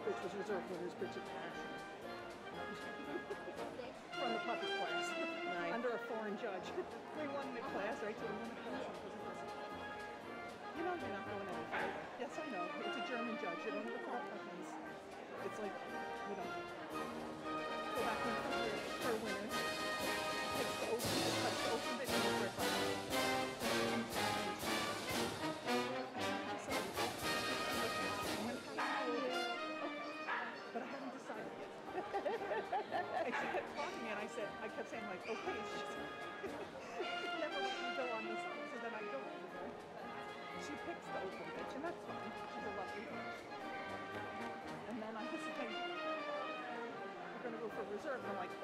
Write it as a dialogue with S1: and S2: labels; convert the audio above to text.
S1: bitch was reserved for this bitch of passion. From the puppy class.
S2: Nice.
S1: Under a foreign judge. We won the class, right? So we won the class. You know you're not going any further. Yes, I know. It's a German judge. You don't know what that means. It's like, you know, go back in career for winners. Takes the ocean, touch the ocean bit, and the but I haven't decided yet. And she kept talking, and I kept saying like, okay, it's just never let me go on this, so then I go over there. She picks the open bitch, and that's fine. She's a lovely bitch. And then I was like, we're gonna go for reserve, and I'm like,